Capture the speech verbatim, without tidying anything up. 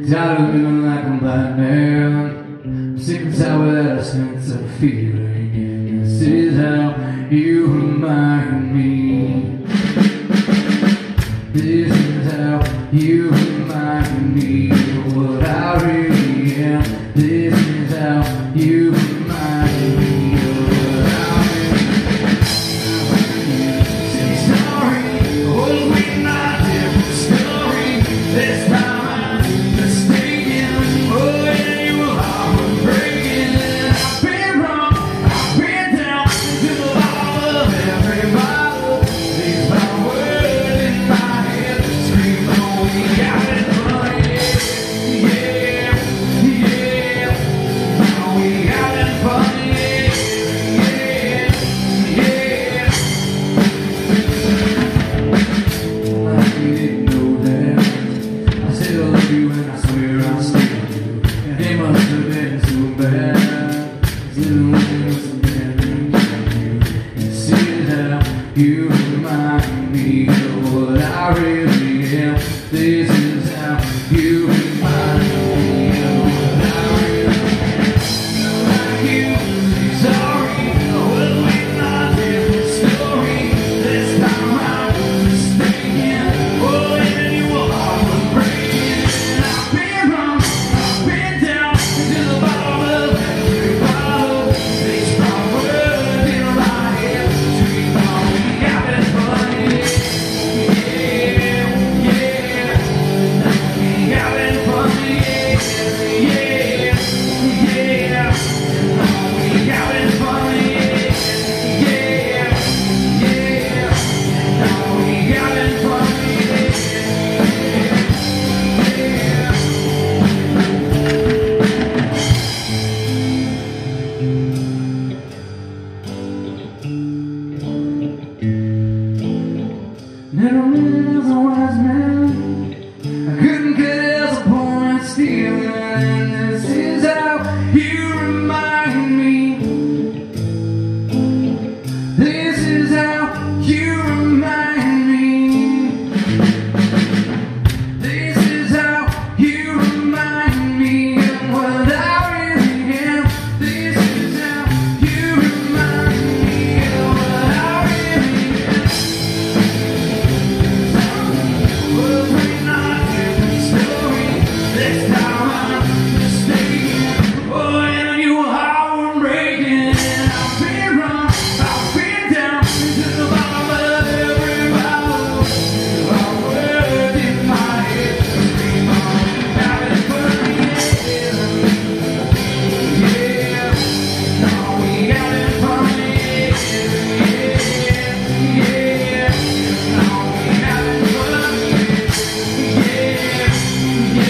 Tired of feeling like a blind man, sick and sour without a sense of feeling. This is how you remind me. This is how you remind me of what I really am. This is how you remind me of what I really am. Say sorry, was we not different story? This time I'm mistaken. Oh, yeah, you were heartbreaking. I've been wrong, I've been down to the bottom of every bottle. These my words in my head scream, oh, we got it funny. Yeah, yeah, oh, we got it funny. Yeah, yeah. Like you didn't know that I still love you and I swear I'll stay with you. And it must have been so bad, 'cause even when it wasn't there, this is how you remind me of what I really am. This is how you remind me of what I really am. Like you, say sorry, was we not different story? This time I'm mistaken. Oh, yeah, you were heartbreaking. I've been wrong, I've been down to the bottom of every bottle. These my words in my head scream, oh, we got it funny. Yeah, yeah, we got it funny. Yeah, yeah, we got it funny. Yeah, yeah, we got it funny. Never really was a wise man. I couldn't cut as a point stealing. And this is how you remind me. This is how you remind me. This is how you remind me of what I really am. This is how you remind me of what I really am. Was we not different story? This time I'm mistaken. Oh, and you were heartbreaking. I've been wrong, I've been down to the bottom of every bottle. Our words in my head scream, oh, we got it funny. Yeah, no, we got it funny. Yeah, yeah, no, we got it funny. Yeah, yeah,